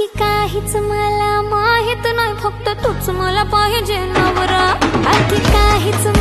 बाकी काहीच मला माहित नाही, फक्त तूच मला पाहिजे नवरा. बाकी काहीच